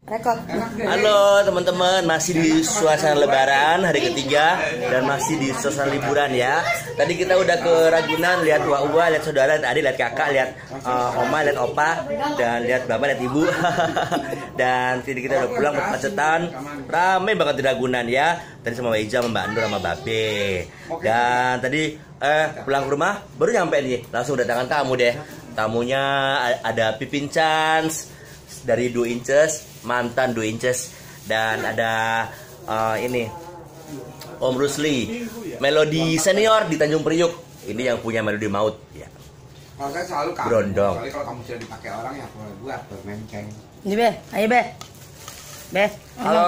Rekod. Halo teman-teman, masih di suasana lebaran hari ketiga dan masih di suasana liburan ya. Tadi kita udah ke Ragunan, lihat uwa-uwa, lihat saudara, lihat adik, lihat kakak, lihat oma, lihat opa, dan lihat bapak, lihat ibu. Dan tadi kita udah pulang kemacetan, ramai banget di Ragunan ya. Tadi sama Weja, sama Mbak Nur, sama Babe. Dan tadi pulang ke rumah baru nyampe nih, langsung datangan tamu deh. Tamunya ada Pipin Chance dari 2 inches, mantan 2 inches, dan ada ini Om Rusli, Melodi senior di Tanjung Priuk. Ini yang punya Melodi Maut ya. Kalau saya selalu kamu, Berondong. Soalnya kalau kamu sudah dipakai orang ya boleh buat bermenceng. Ini Be, ayo Be. Be. Halo,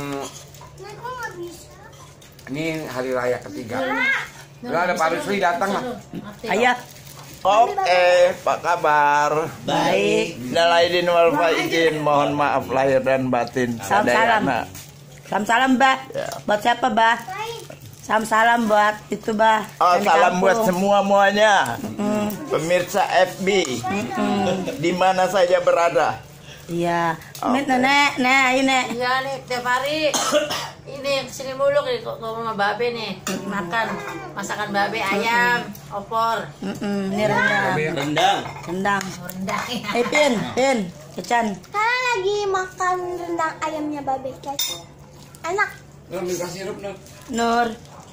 ini hari raya ketiga. Udah ada Pak Rusli datang lah. Ayo. Oke, apa kabar? Baik. Dalaidin wal faizin, mohon maaf lahir dan batin. Salam-salam. Salam-salam, Bah. Ya. Buat siapa, Bah? Salam-salam buat itu, Bah. Oh, yang di salam kampung. buat semuanya. Pemirsa FB, di mana saja berada. Iya. Oke. Nek, ayo Nek. Iya nih, tiap hari ini kesini mulu nih ke rumah Babe nih makan masakan Babe, ayam, opor, Ini rendang. Rendang. rendang. Pin, Kecan. Kalian lagi makan rendang ayamnya Babe guys. Enak. Nur dikasih sirup Nur. Nur.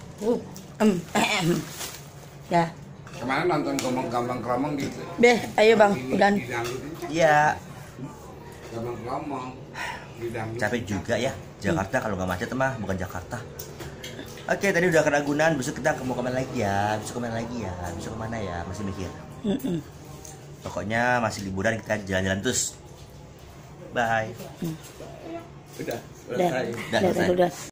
Ya. Kemarin nonton Gambang Kromong gitu. Be, ayo Bang, udan. Iya, Gambang Kromong. capek juga ya. Jakarta kalau nggak macet mah bukan Jakarta. Oke, tadi udah ke Ragunan, besok kita mau kemana lagi ya? Besok kemana ya? Masih mikir. Pokoknya masih liburan, kita jalan-jalan terus. Bye. Sudah Udah. Udah selesai. Udah.